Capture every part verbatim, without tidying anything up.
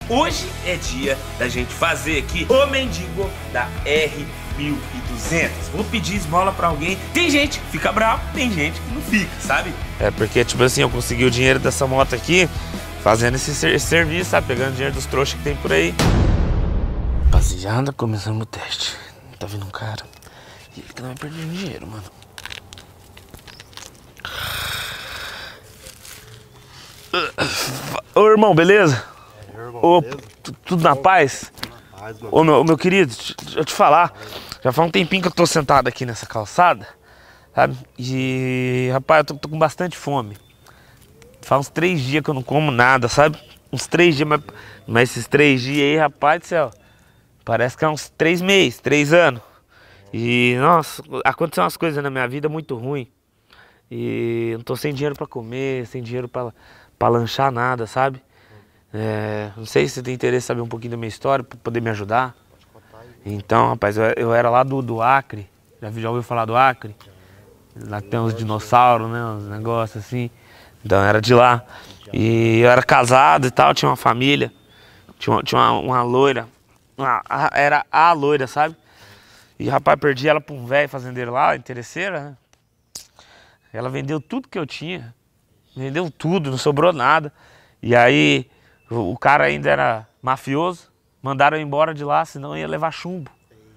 Hoje é dia da gente fazer aqui o mendigo da R mil e duzentos. Vou pedir esmola pra alguém. Tem gente que fica bravo, tem gente que não fica, sabe? É porque, tipo assim, eu consegui o dinheiro dessa moto aqui fazendo esse, ser esse serviço, sabe? Pegando dinheiro dos trouxas que tem por aí. Rapaziada, começamos o teste. Tá vindo um cara. E ele que não vai perder dinheiro, mano. Ô, irmão, beleza? É, irmão, Ô, beleza? tudo na paz? Na paz, mano. Ô, meu, meu querido, deixa eu te falar. Já faz um tempinho que eu tô sentado aqui nessa calçada, sabe? E, rapaz, eu tô, tô com bastante fome. Faz uns três dias que eu não como nada, sabe? Uns três dias, mas, mas esses três dias aí, rapaz do céu, parece que é uns três meses, três anos. E, nossa, aconteceu umas coisas na minha vida muito ruins. E eu não tô sem dinheiro pra comer, sem dinheiro pra, pra lanchar nada, sabe? É, não sei se você tem interesse em saber um pouquinho da minha história, pra poder me ajudar. Então, rapaz, eu, eu era lá do, do Acre. Já, já ouviu falar do Acre? Lá tem uns dinossauros, né? Uns negócios assim. Então, era de lá. E eu era casado e tal, tinha uma família. Tinha uma, tinha uma, uma loira. Uma, era a loira, sabe? E, rapaz, perdi ela pra um velho fazendeiro lá, interesseira, né? Ela vendeu tudo que eu tinha. Vendeu tudo, não sobrou nada. E aí, o, o cara ainda era mafioso. Mandaram eu embora de lá, senão eu ia levar chumbo.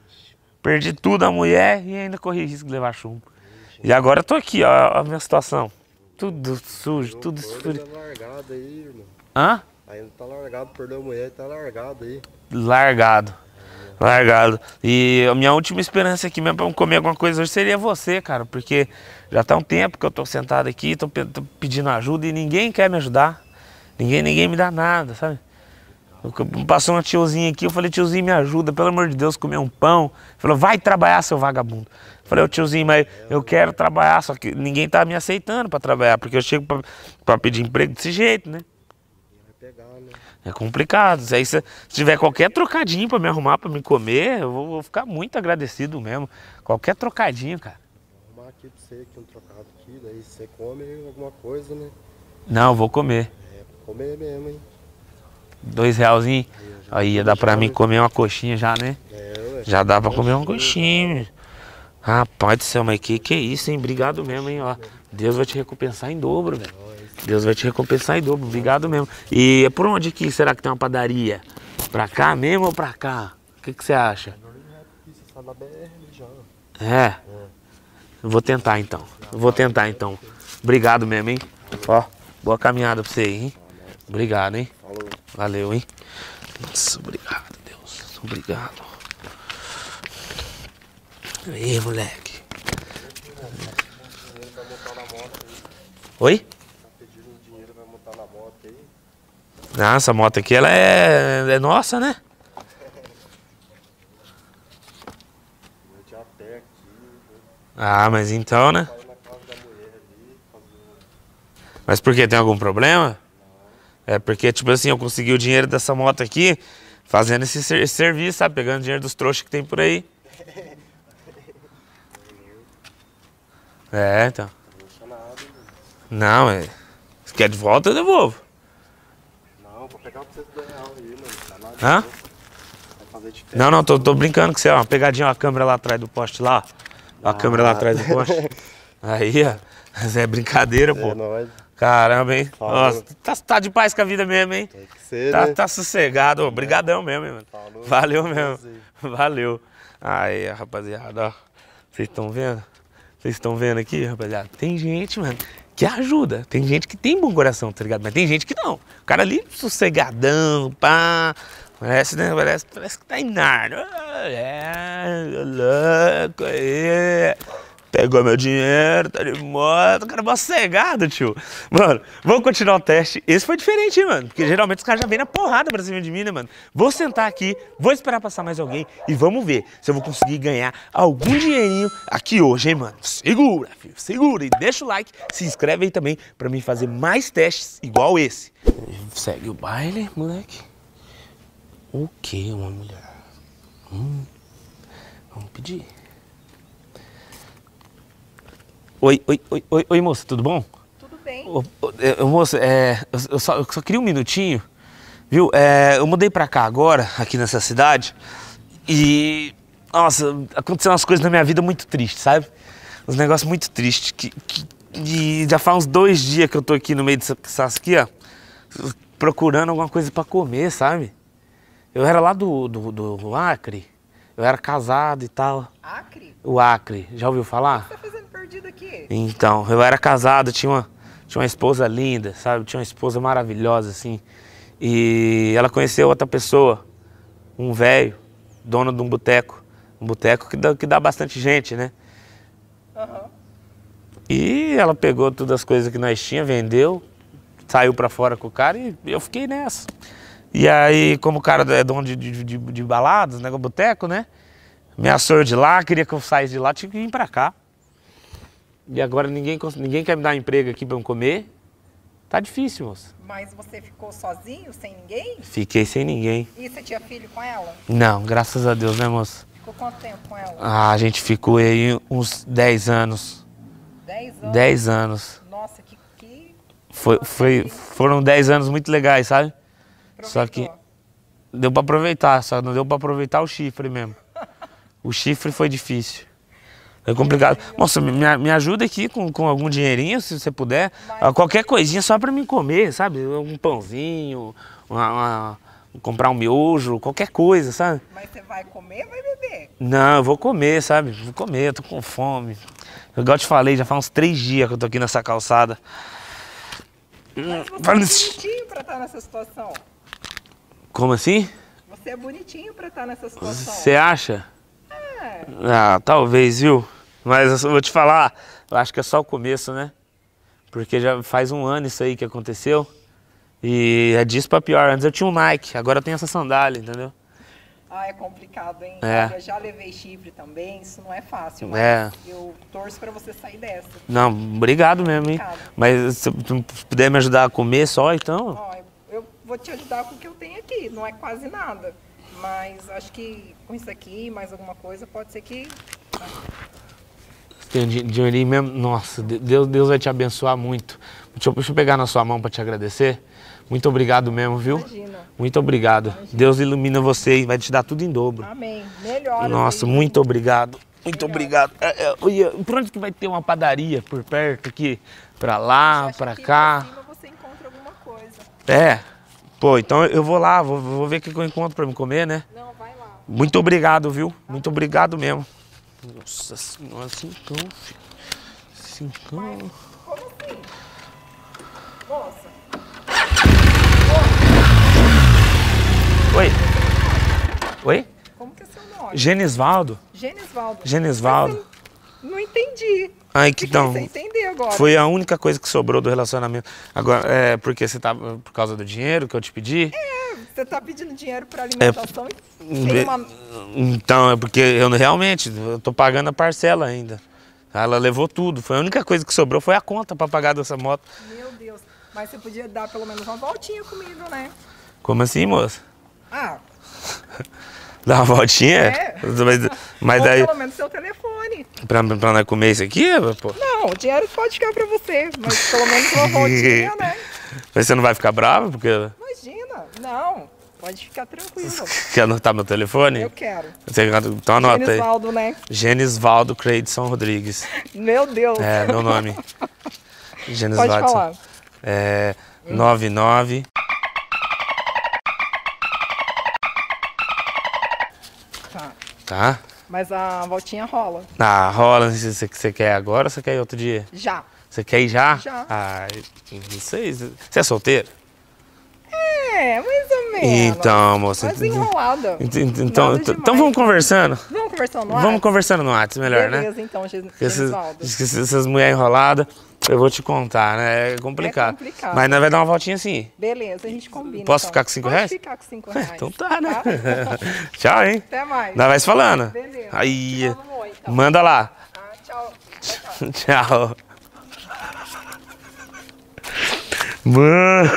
Perdi tudo a mulher e ainda corri risco de levar chumbo. E agora eu tô aqui, ó, a minha situação. Tudo sujo, tudo esfurido. Tá largado aí, irmão. Hã? Ainda tá largado, perdeu a mulher e tá largado aí. Largado. Largado. E a minha última esperança aqui mesmo pra comer alguma coisa hoje seria você, cara. Porque já tá um tempo que eu tô sentado aqui, tô, tô pedindo ajuda e ninguém quer me ajudar. Ninguém, ninguém me dá nada, sabe? Passou uma tiozinha aqui, eu falei, tiozinho, me ajuda, pelo amor de Deus, comer um pão. Falou, vai trabalhar, seu vagabundo. Eu falei, ô tiozinho, mas eu quero trabalhar, só que ninguém tá me aceitando pra trabalhar, porque eu chego pra, pra pedir emprego desse jeito, né? Vai pegar, né? É complicado. Aí se, se tiver qualquer trocadinho pra me arrumar, pra me comer, eu vou, vou ficar muito agradecido mesmo. Qualquer trocadinho, cara. Vou arrumar aqui pra você, aqui um trocado aqui, daí você come alguma coisa, né? Não, eu vou comer. É, comer mesmo, hein? Dois realzinho. Aí ia dar pra mim comer uma coxinha já, né? É, ué. Já dá pra comer uma coxinha. Rapaz do céu, mas que que é isso, hein? Obrigado mesmo, hein? Ó, Deus vai te recompensar em dobro, velho. Deus vai te recompensar em dobro. Obrigado mesmo. E é por onde aqui será que tem uma padaria? Pra cá mesmo ou pra cá? O que que você acha? Você está na B R já. É. Eu vou tentar então. Eu vou tentar então. Obrigado mesmo, hein? Ó, boa caminhada pra você aí, hein? Obrigado, hein? Falou. Valeu, hein? Nossa, obrigado, Deus. Obrigado. Aí, moleque. Oi? Tá pedindo dinheiro, vai montar na moto aí. Ah, essa moto aqui, ela é, é nossa, né? Eu tinha até aqui, Ah, mas então, né? saí na casa da mulher ali, fazer... Mas por quê? Tem algum problema? É porque, tipo assim, eu consegui o dinheiro dessa moto aqui fazendo esse, ser esse serviço, sabe? Pegando dinheiro dos trouxas que tem por aí. É, então. Não nada, mano. Não, é... Se quer de volta, eu devolvo. Não, vou pegar pra vocês dois reais aí, mano. Tá nada. Hã? Vai fazer de Não, não, tô, tô brincando com você, ó. Uma pegadinha, ó, a câmera lá atrás do poste lá. Ó, a câmera lá atrás do poste. Aí, ó. Mas é brincadeira, pô. É nóis. Caramba, hein? Falou. Nossa, tá, tá de paz com a vida mesmo, hein? Tem que ser, Tá, né? tá sossegado. Obrigadão mesmo, hein, mano. Falou. Valeu mesmo. Prazer. Valeu. Aí, rapaziada, ó. Vocês estão vendo? Vocês estão vendo aqui, rapaziada? Tem gente, mano, que ajuda. Tem gente que tem bom coração, tá ligado? Mas tem gente que não. O cara ali, sossegadão, pá. Parece, né? Parece, parece que tá em nada. É, louco aí. Pegou meu dinheiro, tá de moto, o cara é mó cegado, tio. Mano, vamos continuar o teste. Esse foi diferente, hein, mano? Porque geralmente os caras já vêm na porrada pra cima de mim, né, mano? Vou sentar aqui, vou esperar passar mais alguém e vamos ver se eu vou conseguir ganhar algum dinheirinho aqui hoje, hein, mano? Segura, filho, segura. E deixa o like, se inscreve aí também pra mim fazer mais testes igual esse. Segue o baile, moleque. O que, uma mulher? Hum, vamos pedir. Oi, oi, oi, oi, oi, moça, tudo bom? Tudo bem. Ô, ô, é, moça, é, eu, eu só, eu só queria um minutinho. Viu, é, eu mudei pra cá agora, aqui nessa cidade, e... Nossa, aconteceram umas coisas na minha vida muito tristes, sabe? Uns negócios muito tristes, que, que... E já faz uns dois dias que eu tô aqui no meio dessa aqui, ó, procurando alguma coisa pra comer, sabe? Eu era lá do, do, do Acre, eu era casado e tal. Acre? O Acre, já ouviu falar? O que você tá fazendo perdido aqui? Então, eu era casado, tinha uma, tinha uma esposa linda, sabe? Tinha uma esposa maravilhosa, assim. E ela conheceu outra pessoa, um velho, dono de um boteco. Um boteco que dá, que dá bastante gente, né? Aham. E ela pegou todas as coisas que nós tínhamos, vendeu, saiu pra fora com o cara e eu fiquei nessa. E aí, como o cara é dono de, de, de, de baladas, né, boteco, né? Me assou de lá, queria que eu saísse de lá, tinha que vir pra cá. E agora ninguém, ninguém quer me dar emprego aqui pra eu comer. Tá difícil, moça. Mas você ficou sozinho, sem ninguém? Fiquei sem ninguém. E você tinha filho com ela? Não, graças a Deus, né, moça? Ficou quanto tempo com ela? Ah, a gente ficou aí uns dez anos. Dez anos? dez anos. Nossa, que... que... Foi, foi, foram dez anos muito legais, sabe? Só que aproveitou. deu pra aproveitar, só não deu pra aproveitar o chifre mesmo. O chifre foi difícil. É complicado. Moça, me, me ajuda aqui com, com algum dinheirinho, se você puder. Mas- Qualquer coisinha só pra mim comer, sabe? Um pãozinho, uma, uma- comprar um miojo, qualquer coisa, sabe? Mas você vai comer ou vai beber? Não, eu vou comer, sabe? Vou comer, eu tô com fome. Igual eu te falei, já faz uns três dias que eu tô aqui nessa calçada. Mas você Fala é isso. bonitinho pra estar nessa situação. Como assim? Você é bonitinho pra estar nessa situação. Você acha? É. Ah, talvez, viu? Mas eu vou te falar, eu acho que é só o começo, né? Porque já faz um ano isso aí que aconteceu. E é disso pra pior. Antes eu tinha um Nike, agora eu tenho essa sandália, entendeu? Ah, é complicado, hein? É. Olha, já levei chifre também, isso não é fácil, mas É. eu torço pra você sair dessa. Não, obrigado mesmo, hein? Obrigado. Mas se tu puder me ajudar a comer só, então... Ó, eu vou te ajudar com o que eu tenho aqui, não é quase nada. Mas acho que com isso aqui, mais alguma coisa, pode ser que... Tem um di- dinheirinho mesmo. Nossa, de- Deus, Deus vai te abençoar muito. Deixa eu, deixa eu pegar na sua mão pra te agradecer. Muito obrigado mesmo, viu? Imagina. Muito obrigado. Deus ilumina você e vai te dar tudo em dobro. Amém. Melhor. Nossa, muito obrigado. Muito obrigado. É, é, olha, por onde que vai ter uma padaria por perto aqui? Pra lá, pra cá? Pra cima você encontra alguma coisa. É. Pô, então eu vou lá, vou, vou ver o que que eu encontro pra me comer, né? Não, vai lá. Muito obrigado, viu? Muito obrigado mesmo. Nossa senhora, cincão, filho. Cincão. Como assim? Moça. Oi. Oi? Como que é seu nome? Genisvaldo? Genisvaldo. Genisvaldo. Mas eu Não entendi. Ai, que Fiquei então. sem entender agora. Foi a única coisa que sobrou do relacionamento. Agora, é porque você tava por causa do dinheiro que eu te pedi? Você tá pedindo dinheiro pra alimentação e tem uma... Então, é porque eu realmente, eu tô pagando a parcela ainda. Ela levou tudo. Foi a única coisa que sobrou, foi a conta pra pagar dessa moto. Meu Deus. Mas você podia dar pelo menos uma voltinha comigo, né? Como assim, moça? Ah, Dar uma voltinha? É. Mas, mas ou aí, pelo menos seu telefone. pra, pra nós comer isso aqui, pô, Não, o dinheiro pode ficar pra você, mas pelo menos uma voltinha, né? mas você não vai ficar brava porque Imagina. Não, pode ficar tranquilo. quer anotar meu telefone? Eu quero. Você, então anota aí. Genisvaldo, né? Genisvaldo Creidson Rodrigues. Meu Deus. É, meu nome. Genisvaldo. Pode falar. É, nove nove. Tá. Tá? Mas a voltinha rola. Ah, rola. Se você, você quer agora ou você quer ir outro dia? Já. Você quer ir já? Já. Ah, não sei. Você é solteiro? É, mais ou menos. Então, moça. Mas ent- enrolada. ent- ent- Então, Nada então demais. vamos conversando. Vamos conversar no Vamos WhatsApp? conversando no WhatsApp, melhor, né? Beleza, então, Gen- Porque esses, Genisvaldo. esses- essas mulheres enroladas, eu vou te contar, né? É complicado. É complicado. Mas nós vai dar uma voltinha assim. Beleza, a gente combina. Posso então. ficar com cinco Pode reais? ficar com cinco reais. Então tá, né? Tá? Tchau, hein? Até mais. Nós vai se falando. Beleza. Aí, Te mando um oi, então. manda lá. Ah, tchau. Tchau, tchau. Tchau. Mano.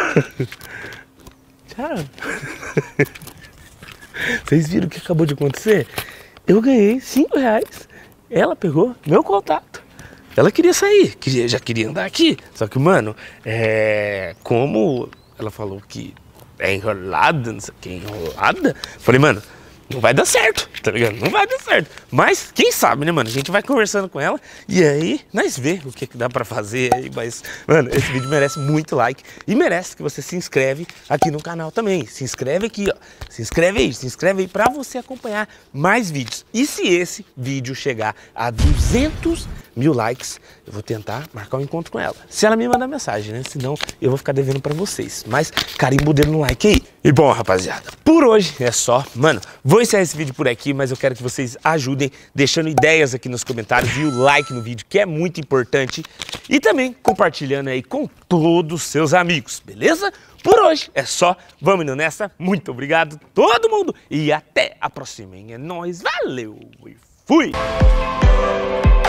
Tchau. Vocês viram o que acabou de acontecer? Eu ganhei cinco reais. Ela pegou meu contato. Ela queria sair, queria, já queria andar aqui. Só que, mano, é, como ela falou que é enrolada, não sei o que, enrolada. Falei, mano, não vai dar certo, tá ligado? Não vai dar certo. Mas, quem sabe, né, mano? A gente vai conversando com ela e aí nós vê o que, que dá pra fazer aí. Mas, mano, esse vídeo merece muito like e merece que você se inscreve aqui no canal também. Se inscreve aqui, ó. Se inscreve aí, se inscreve aí pra você acompanhar mais vídeos. E se esse vídeo chegar a duzentos mil likes, eu vou tentar marcar um encontro com ela. Se ela me mandar mensagem, né? Senão eu vou ficar devendo pra vocês. Mas carimbo o dedo no like aí. E bom, rapaziada, por hoje é só. Mano, vou encerrar esse vídeo por aqui, mas eu quero que vocês ajudem deixando ideias aqui nos comentários e o like no vídeo, que é muito importante. E também compartilhando aí com todos os seus amigos, beleza? Por hoje é só. Vamos indo nessa. Muito obrigado todo mundo e até a próxima, hein? É nóis, valeu e fui!